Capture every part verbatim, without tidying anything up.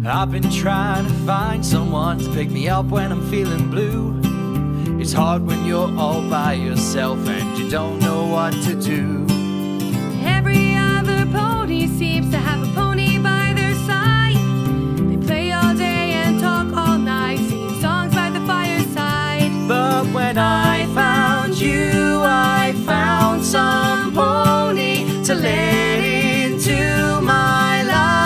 I've been trying to find someone to pick me up when I'm feeling blue. It's hard when you're all by yourself and you don't know what to do. Every other pony seems to have a pony by their side. They play all day and talk all night, singing songs by the fireside. But when I found you, I found some pony to let into my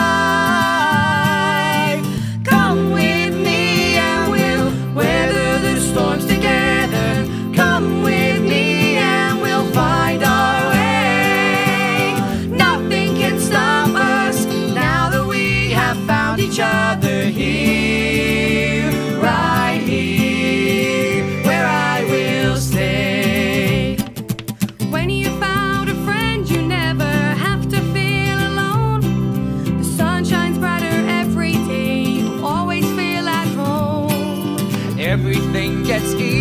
life. Come with me and we'll weather the storms together. Come with me and we'll find our way. Nothing can stop us now that we have found each other here, right here, where I will stay. When you found a friend, you never have to feel alone. The sun shines brighter every day, you'll always feel at home. Everything gets easier